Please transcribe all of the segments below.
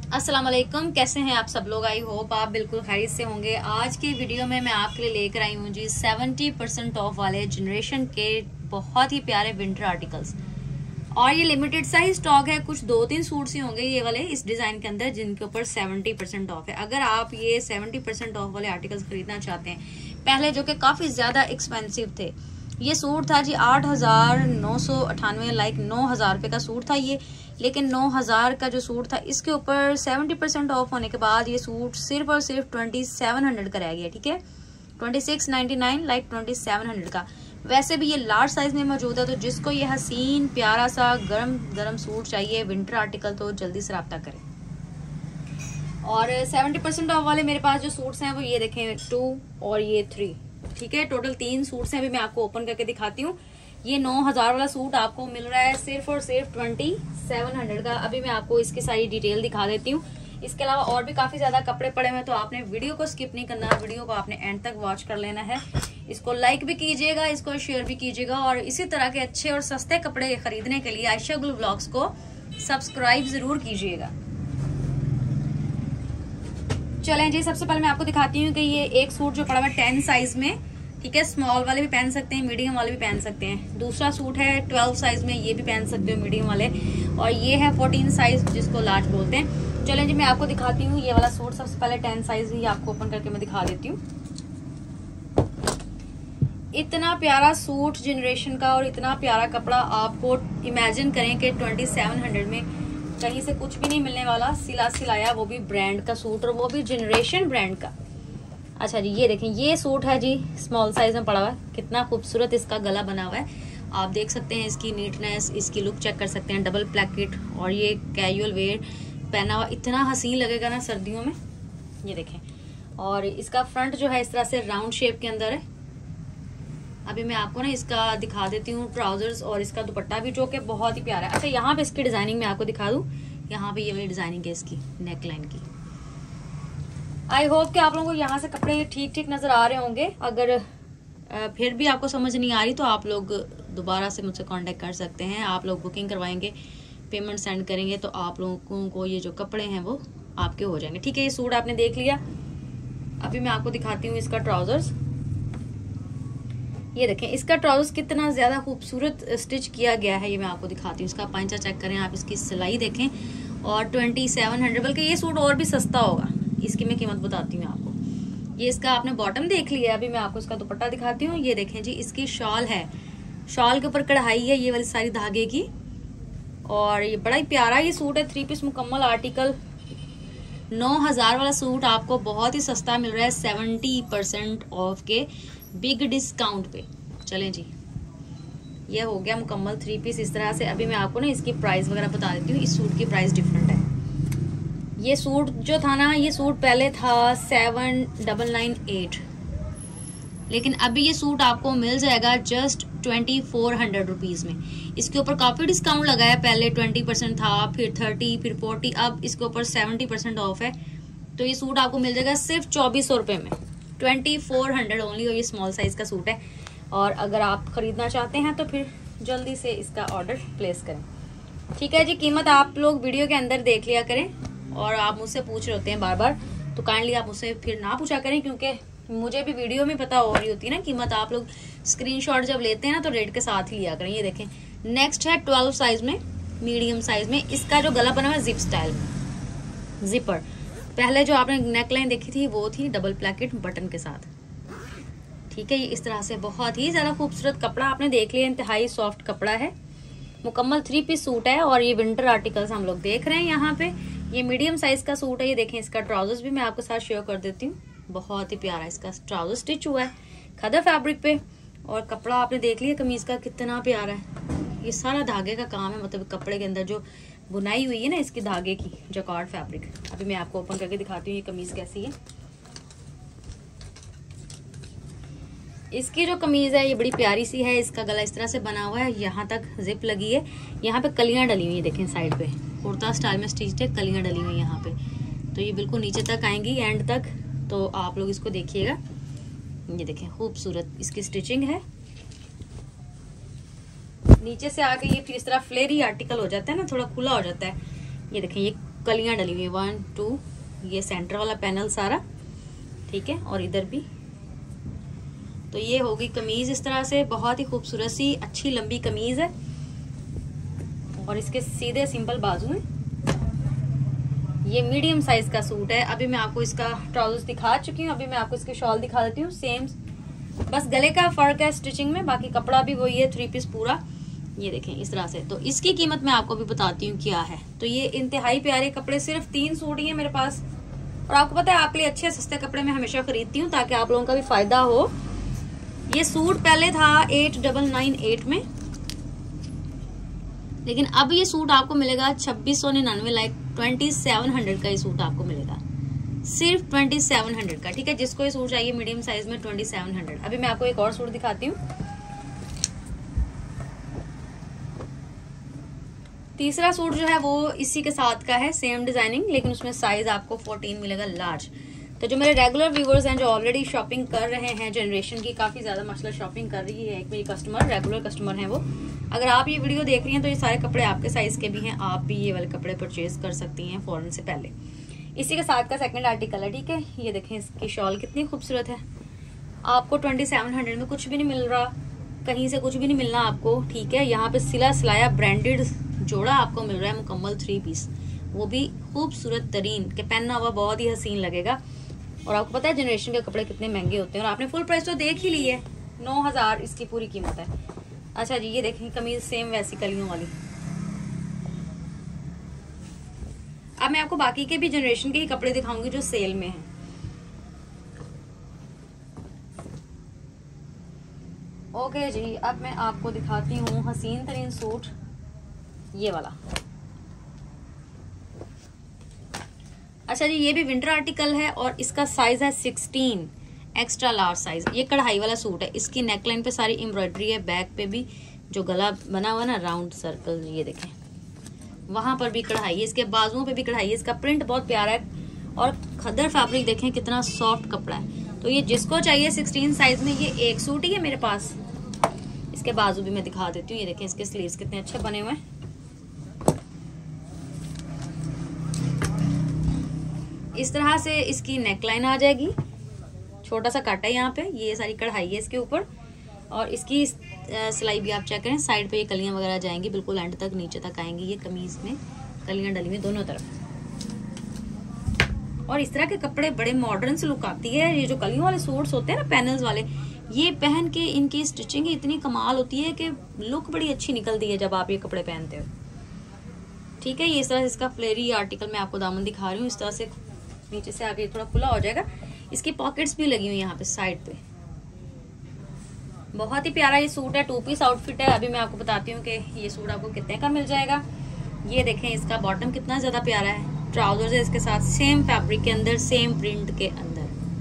अस्सलाम वालेकुम, कैसे हैं आप सब लोग। आई होप आप बिल्कुल खैरियत से होंगे। आज की वीडियो में मैं आपके लिए लेकर आई हूँ जी 70% ऑफ वाले जनरेशन के बहुत ही प्यारे विंटर आर्टिकल्स। और ये लिमिटेड सा ही स्टॉक है, कुछ 2-3 सूट्स ही होंगे ये वाले इस डिजाइन के अंदर जिनके ऊपर 70% ऑफ है। अगर आप ये 70% ऑफ वाले आर्टिकल्स खरीदना चाहते हैं, पहले जो कि काफी ज्यादा एक्सपेंसिव थे, ये सूट था जी 8,998 लाइक 9,000 रुपए का सूट था ये। लेकिन 9,000 का जो सूट था इसके ऊपर 70% ऑफ होने के बाद ये सूट सिर्फ और सिर्फ 2700 का रह गया। ठीक है, 2699 लाइक 2700 का। वैसे भी ये लार्ज साइज में मौजूद है, तो जिसको ये हसीन प्यारा सा गरम गरम सूट चाहिए विंटर आर्टिकल, तो जल्दी से रब्ता करें। और 70% ऑफ वाले मेरे पास जो सूट्स हैं वो ये देखें 2 और ये 3। ठीक है, टोटल 3 सूट्स हैं। अभी मैं आपको ओपन करके दिखाती हूँ। ये 9,000 वाला सूट आपको मिल रहा है सिर्फ और सिर्फ 2700 का। अभी मैं आपको इसकी सारी डिटेल दिखा देती हूँ। इसके अलावा और भी काफी ज्यादा कपड़े पड़े हुए हैं, तो आपने वीडियो को स्किप नहीं करना, वीडियो को आपने एंड तक वॉच कर लेना है। इसको लाइक भी कीजिएगा, इसको शेयर भी कीजिएगा, और इसी तरह के अच्छे और सस्ते कपड़े खरीदने के लिए आयशा गुल व्लॉग्स को सब्सक्राइब जरूर कीजिएगा। चलें जी, सबसे पहले मैं आपको दिखाती हूँ कि ये एक सूट जो पड़ा हुआ है 10 साइज में। ठीक है, स्मॉल वाले भी पहन सकते हैं, मीडियम वाले भी पहन सकते हैं। दूसरा सूट है 12 साइज में, ये भी पहन सकते हो मीडियम वाले। और ये है 14 साइज जिसको लार्ज बोलते हैं। चलें जी, मैं आपको दिखाती हूँ ये वाला सूट। सबसे पहले 10 साइज ही आपको ओपन करके मैं दिखा देती हूँ। इतना प्यारा सूट जनरेशन का और इतना प्यारा कपड़ा, आपको इमेजिन करें कि 2700 में कहीं से कुछ भी नहीं मिलने वाला। सिला सिलाया, वो भी ब्रांड का सूट, और वो भी जनरेशन ब्रांड का। अच्छा जी, ये देखें, ये सूट है जी स्मॉल साइज में पड़ा हुआ है। कितना खूबसूरत इसका गला बना हुआ है, आप देख सकते हैं। इसकी नीटनेस, इसकी लुक चेक कर सकते हैं। डबल प्लैकेट और ये कैजुअल वेयर पहना हुआ इतना हसीन लगेगा ना सर्दियों में। ये देखें, और इसका फ्रंट जो है इस तरह से राउंड शेप के अंदर है। अभी मैं आपको ना इसका दिखा देती हूँ ट्राउजर्स और इसका दुपट्टा भी, जो कि बहुत ही प्यारा है। अच्छा, यहाँ पे इसकी डिजाइनिंग मैं आपको दिखा दूँ। यहाँ पे ये वाली डिजाइनिंग है इसकी नेक लाइन की। आई होप कि आप लोगों को यहाँ से कपड़े ठीक ठीक नजर आ रहे होंगे। अगर फिर भी आपको समझ नहीं आ रही तो आप लोग दोबारा से मुझसे कांटेक्ट कर सकते हैं। आप लोग बुकिंग करवाएंगे, पेमेंट सेंड करेंगे, तो आप लोगों को ये जो कपड़े हैं वो आपके हो जाएंगे। ठीक है, ये सूट आपने देख लिया। अभी मैं आपको दिखाती हूँ इसका ट्राउजर्स। ये देखें, इसका ट्राउजर्स कितना ज्यादा खूबसूरत स्टिच किया गया है, ये मैं आपको दिखाती हूँ। इसका पंचा चेक करें आप, इसकी सिलाई देखें। और 2700, बल्कि ये सूट और भी सस्ता होगा। इसकी मैं कीमत बताती हूँ आपको। ये इसका आपने बॉटम देख लिया। अभी मैं आपको इसका दुपट्टा दिखाती हूँ। ये देखें जी, इसकी शॉल है, शॉल के ऊपर कढ़ाई है ये वाली सारी धागे की। और ये बड़ा ही प्यारा ये सूट है, 3 पीस मुकम्मल आर्टिकल। 9,000 वाला सूट आपको बहुत ही सस्ता मिल रहा है 70% ऑफ के बिग डिस्काउंट पे। चलें जी, ये हो गया मुकम्मल 3 पीस इस तरह से। अभी मैं आपको ना इसकी प्राइस वगैरह बता देती हूँ। इस सूट की प्राइस डिफरेंट है। ये सूट जो था ना, ये सूट पहले था 7,998, लेकिन अभी ये सूट आपको मिल जाएगा जस्ट 2,400 रुपीज में। इसके ऊपर काफी डिस्काउंट लगा है। पहले 20% था, फिर 30, फिर 40, अब इसके ऊपर 70% ऑफ है। तो ये सूट आपको मिल जाएगा सिर्फ 2400 रुपए में, 2,400 ओनली। और ये स्मॉल साइज का सूट है। और अगर आप खरीदना चाहते हैं तो फिर जल्दी से इसका ऑर्डर प्लेस करें। ठीक है जी, कीमत आप लोग वीडियो के अंदर देख लिया करें। और आप मुझसे पूछ रहे होते हैं बार बार, तो काइंडली आप मुझसे फिर ना पूछा करें, क्योंकि मुझे भी वीडियो में पता हो रही होती है ना कीमत। आप लोग स्क्रीनशॉट जब लेते हैं ना, तो रेट के साथ ही लिया करें। ये देखें, नेक्स्ट है 12 साइज में, मीडियम साइज में। इसका जो गला बना हुआ है जिप स्टाइल में, जिपर। पहले जो आपने नेकलाइन देखी थी वो थी डबल प्लैकेट बटन के साथ। ठीक है, ये इस तरह से बहुत ही ज्यादा खूबसूरत कपड़ा आपने देख लिया। इंतहाई सॉफ्ट कपड़ा है, मुकम्मल 3 पीस सूट है। और ये विंटर आर्टिकल्स हम लोग देख रहे हैं यहाँ पे। ये मीडियम साइज का सूट है। ये देखें, इसका ट्राउजर्स भी मैं आपके साथ शेयर कर देती हूँ। बहुत ही प्यारा इसका ट्राउजर स्टिच हुआ है खदर फैब्रिक पे। और कपड़ा आपने देख लिया कमीज का कितना प्यारा है। ये सारा धागे का काम है, मतलब कपड़े के अंदर जो बुनाई हुई है ना इसकी धागे की, जकार्ड फैब्रिक। अभी मैं आपको ओपन करके दिखाती हूँ ये कमीज कैसी है। इसकी जो कमीज है ये बड़ी प्यारी सी है। इसका गला इस तरह से बना हुआ है, यहाँ तक जिप लगी है, यहाँ पे कलियां डली हुई है। देखें साइड पे कुर्ता स्टाइल में स्टिच है, कलियां डली हुई है यहाँ पे। तो ये बिल्कुल नीचे तक आएंगी, एंड तक। तो आप लोग इसको देखिएगा। ये देखें, खूबसूरत इसकी स्टिचिंग है। नीचे से आके ये फिर इस तरह फ्लेरी आर्टिकल हो जाता है ना, थोड़ा खुला हो जाता है। ये देखें, ये कलियां डली हुई, 1 2, ये सेंटर वाला पैनल सारा, ठीक है, और इधर भी। तो ये होगी कमीज इस तरह से, बहुत ही खूबसूरत सी अच्छी लंबी कमीज है और इसके सीधे सिंपल बाजू हैं। ये मीडियम साइज का सूट है। अभी मैं आपको इसका ट्राउजर्स दिखा चुकी हूँ, अभी मैं आपको इसकी शॉल दिखा देती हूँ। सेम, बस गले का फर्क है स्टिचिंग में, बाकी कपड़ा भी वही है, 3 पीस पूरा। ये देखें इस तरह से। तो इसकी कीमत मैं आपको भी बताती हूँ क्या है। तो ये इंतहाई प्यारे कपड़े, सिर्फ 3 सूट ही है मेरे पास। और आपको पता है आपके लिए अच्छे सस्ते कपड़े मैं हमेशा खरीदती हूँ ताकि आप लोगों का भी फायदा हो। ये सूट पहले था 8998 में, लेकिन अब ये सूट आपको मिलेगा 2699, लाइक 2700 का ये सूट आपको मिलेगा, सिर्फ 2700 का, ठीक है। जिसको ये सूट चाहिए मीडियम साइज में 2700। अभी मैं आपको एक और सूट दिखाती हूँ। तीसरा सूट जो है वो इसी के साथ का है, सेम डिजाइनिंग, लेकिन उसमें साइज आपको 14 मिलेगा, लार्ज। तो जो मेरे रेगुलर व्यूवर्स हैं, जो ऑलरेडी शॉपिंग कर रहे हैं जनरेशन की, काफी ज्यादा माशाल्लाह शॉपिंग कर रही है, एक मेरी कस्टमर रेगुलर कस्टमर है वो, अगर आप ये वीडियो देख रही हैं तो ये सारे कपड़े आपके साइज के भी हैं, आप भी ये वाले कपड़े परचेज कर सकती हैं फौरन से पहले। इसी के साथ का सेकंड आर्टिकल है, ठीक है। ये देखें इसकी शॉल कितनी खूबसूरत है। आपको 2700 में कुछ भी नहीं मिल रहा, कहीं से कुछ भी नहीं मिलना आपको, ठीक है। यहाँ पे सिला सिलाया ब्रांडेड जोड़ा आपको मिल रहा है, मुकम्मल 3 पीस, वो भी खूबसूरत तरीन के, पहनना हुआ बहुत ही हसीन लगेगा। और आपको पता है जनरेशन के कपड़े कितने महंगे होते हैं, और आपने फुल प्राइस तो देख ही ली है, 9000 इसकी पूरी कीमत है। अच्छा जी, ये देखें कमीज सेम वैसी कलियों वाली। अब मैं आपको बाकी के भी जनरेशन के ही कपड़े दिखाऊंगी जो सेल में हैं। ओके जी, अब मैं आपको दिखाती हूँ हसीन तरीन सूट, ये वाला। अच्छा जी, ये भी विंटर आर्टिकल है और इसका साइज है 16 एक्स्ट्रा लार्ज साइज। ये कढ़ाई वाला सूट है, इसकी नेकलाइन पे सारी एम्ब्रॉयडरी है, बैक पे भी जो गला बना हुआ ना राउंड सर्कल, ये देखें वहां पर भी कढ़ाई है, इसके बाजुओं पे भी कढ़ाई है। इसका प्रिंट बहुत प्यारा है और खद्दर फैब्रिक देखें कितना सॉफ्ट कपड़ा है। तो ये जिसको चाहिए 16 साइज में, ये एक सूट ही है मेरे पास। इसके बाजू भी मैं दिखा देती हूँ, ये देखें इसके स्लीव्स कितने अच्छे बने हुए हैं। इस तरह से इसकी नेकलाइन आ जाएगी, छोटा सा काटा है यहाँ पे, ये सारी कढ़ाई है इसके ऊपर, और इसकी सिलाई भी आप चेक करें, साइड पे ये कलियां वगैरह जाएंगी, बिल्कुल एंड तक नीचे तक आएंगी। ये कमीज में कलियां डली हुई दोनों तरफ, और इस तरह के कपड़े बड़े मॉडर्न से लुक आती है। ये जो कलियों वाले सूट्स होते हैं ना पैनल्स वाले, ये पहन के इनकी स्टिचिंग इतनी कमाल होती है कि लुक बड़ी अच्छी निकलती है जब आप ये कपड़े पहनते हो, ठीक है। ये इस तरह से इसका फ्लेरी आर्टिकल मैं आपको दामन दिखा रही हूँ, इस तरह से नीचे से आगे थोड़ा खुला हो जाएगा। इसकी पॉकेट्स भी लगी हुई यहाँ पे साइड पे। बहुत ही प्यारा ये सूट है, 2 पीस आउटफिट है। अभी मैं आपको बताती हूँ कि ये सूट आपको कितने का मिल जाएगा। ये देखें इसका बॉटम कितना ज्यादा प्यारा है, ट्राउजर्स है इसके साथ, सेम फैब्रिक के अंदर, सेम प्रिंट के अंदर।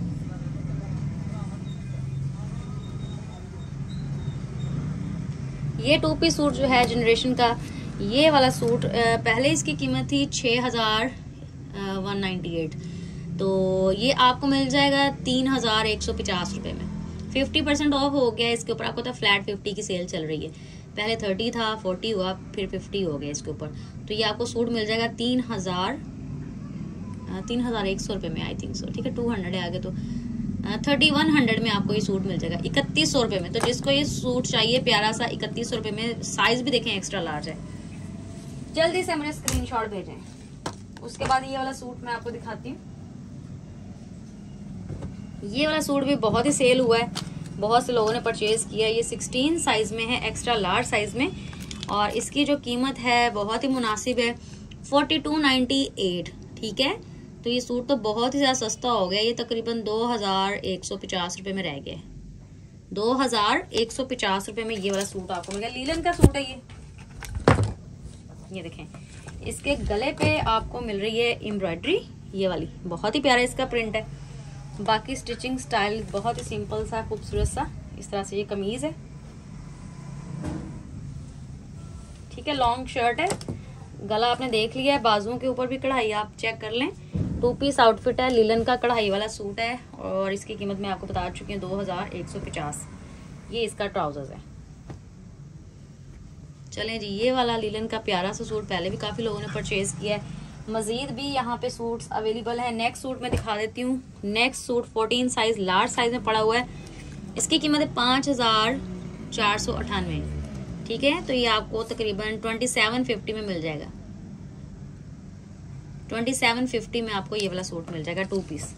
ये 2 पीस सूट जो है जनरेशन का, ये वाला सूट पहले इसकी कीमत थी 6198, तो ये आपको मिल जाएगा 3150 रुपए में। 50% ऑफ हो गया इसके ऊपर, आपको तो फ्लैट 50 की सेल चल रही है, पहले 30 था, 40 हुआ, फिर 50 हो गया इसके ऊपर। तो ये आपको सूट मिल जाएगा 3100 रुपए में, आई थिंक सो, ठीक है। 200 है आगे, तो 3100 में आपको ये सूट मिल जाएगा 3100 रुपए में। तो जिसको ये सूट चाहिए प्यारा सा 3100 रुपए में, साइज भी देखें एक्स्ट्रा लार्ज है, जल्दी से मुझे स्क्रीनशॉट भेजें। उसके बाद ये वाला सूट मैं आपको दिखाती हूँ। ये वाला सूट भी बहुत ही सेल हुआ है, बहुत से लोगों ने परचेज किया। ये 16 साइज में है, एक्स्ट्रा लार्ज साइज में, और इसकी जो कीमत है बहुत ही मुनासिब है, 4298, ठीक है। तो ये सूट तो बहुत ही ज्यादा सस्ता हो गया, ये तकरीबन 2150 रुपए में रह गया। 2150 रुपए में ये वाला सूट आपको मिलेगा। लीलन का सूट है ये देखें, इसके गले पे आपको मिल रही है एम्ब्रॉयडरी, ये वाली बहुत ही प्यारा इसका प्रिंट है। बाकी स्टिचिंग स्टाइल बहुत ही सिंपल सा खूबसूरत सा, इस तरह से ये कमीज है, ठीक है। लॉन्ग शर्ट है, गला आपने देख लिया है, बाजुओं के ऊपर भी कढ़ाई आप चेक कर लें। 2 पीस आउटफिट है, लीलन का कढ़ाई वाला सूट है, और इसकी कीमत मैं आपको बता चुकी हूँ 2150। ये इसका ट्राउजर्स है। चलें जी, ये वाला लीलन का प्यारा सा सूट पहले भी काफी लोगों ने परचेज किया है, मजीद भी यहाँ पे सूट्स अवेलेबल है। नेक्स्ट सूट मैं दिखा देती हूँ। Next suit 14 size large size में पड़ा हुआ है। इसकी कीमत है 5498। ठीक है, तो ये आपको तकरीबन 2750 में मिल जाएगा। 2750 में आपको ये वाला सूट मिल जाएगा 2 पीस।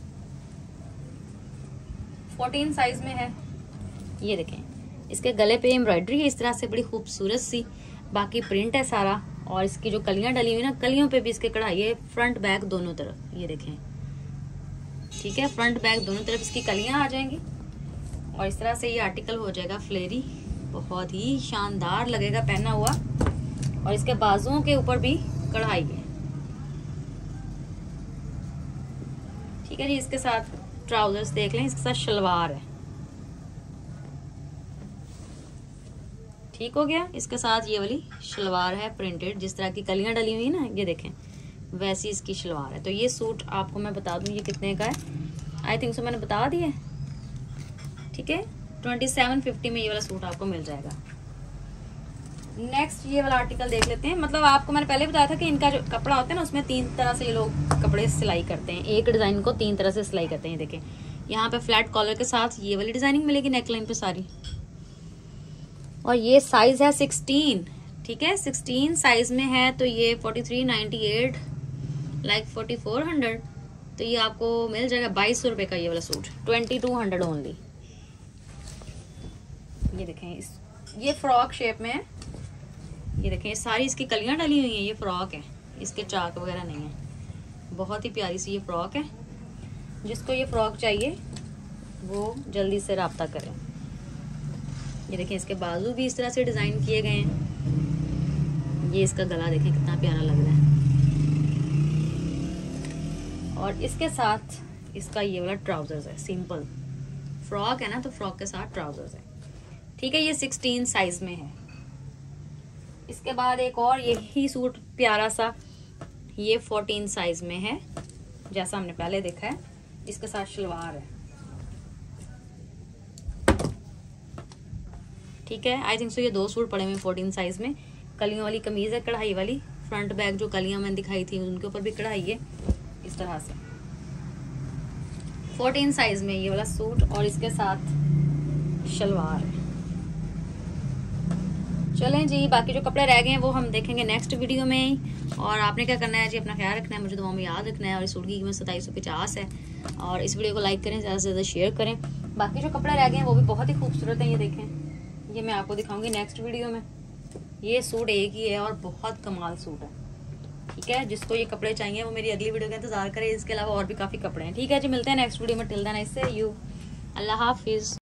14 साइज में है। ये देखें, इसके गले पे एम्ब्रॉयडरी है इस तरह से बड़ी खूबसूरत सी, बाकी प्रिंट है सारा। और इसकी जो कलियां डली हुई ना, कलियों पे भी इसके कढ़ाई है, फ्रंट बैक दोनों तरफ। ये देखें, ठीक है, फ्रंट बैक दोनों तरफ इसकी कलियां आ जाएंगी। और इस तरह से ये आर्टिकल हो जाएगा फ्लेरी, बहुत ही शानदार लगेगा पहना हुआ। और इसके बाजुओं के ऊपर भी कढ़ाई है। ठीक है जी, इसके साथ ट्राउजर्स देख लें, इसके साथ शलवार है। ठीक हो गया, इसके साथ ये वाली शलवार है प्रिंटेड, जिस तरह की कलियां डली हुई है ना, ये देखें वैसी इसकी शलवार है। तो ये सूट आपको मैं बता दूं ये कितने का है। आई थिंक सो मैंने बता दिया। ठीक है, 2750 में ये वाला सूट आपको मिल जाएगा। नेक्स्ट ये वाला आर्टिकल देख लेते हैं। मतलब आपको मैंने पहले बताया था कि इनका जो कपड़ा होता है ना, उसमें 3 तरह से ये लोग कपड़े सिलाई करते हैं। एक डिजाइन को 3 तरह से सिलाई करते हैं। देखें, यहाँ पे फ्लैट कॉलर के साथ ये वाली डिजाइनिंग मिलेगी नेकलाइन पे सारी। और ये साइज है 16। ठीक है, 16 साइज में है। तो ये 4398 लाइक 4400। तो ये आपको मिल जाएगा 2200 रुपए का ये वाला सूट, 2200 ओनली। ये देखें, ये फ्रॉक शेप में है। ये देखें, सारी इसकी कलियां डली हुई हैं। ये फ्रॉक है, इसके चाक वगैरह नहीं है। बहुत ही प्यारी सी ये फ्रॉक है। जिसको ये फ्रॉक चाहिए वो जल्दी से राब्ता करें। ये देखें, इसके बाजू भी इस तरह से डिजाइन किए गए हैं। ये इसका गला देखें कितना प्यारा लग रहा है। और इसके साथ इसका ये वाला ट्राउजर्स है, सिंपल फ्रॉक है ना, तो फ्रॉक के साथ ट्राउजर्स है। ठीक है, ये 16 साइज में है। इसके बाद एक और यही सूट प्यारा सा, ये 14 साइज में है, जैसा हमने पहले देखा है। इसके साथ शलवार है। ठीक है, आई थिंक सो ये 2 सूट पड़े हुए 14 साइज में। कलियों वाली कमीज है, कढ़ाई वाली। फ्रंट बैक जो कलियां मैंने दिखाई थी उनके ऊपर भी कढ़ाई है इस तरह से। 14 साइज में ये वाला सूट और इसके साथ शलवार है। चलें जी, बाकी जो कपड़े रह गए हैं वो हम देखेंगे नेक्स्ट वीडियो में। और आपने क्या करना है जी, अपना ख्याल रखना है, मुझे दुआ में याद रखना है। और इस सूट की कीमत 2750 है। और इस वीडियो को लाइक करें, ज़्यादा से ज़्यादा शेयर करें। बाकी जो कपड़े रह गए हैं वो भी बहुत ही खूबसूरत हैं। ये देखें, ये मैं आपको दिखाऊंगी नेक्स्ट वीडियो में। ये सूट एक ही है और बहुत कमाल सूट है। ठीक है, जिसको ये कपड़े चाहिए वो मेरी अगली वीडियो का इंतजार करें। इसके अलावा और भी काफ़ी कपड़े हैं। ठीक है जी, मिलते हैं नेक्स्ट वीडियो में। Till then I say you, अल्लाह हाफिज़।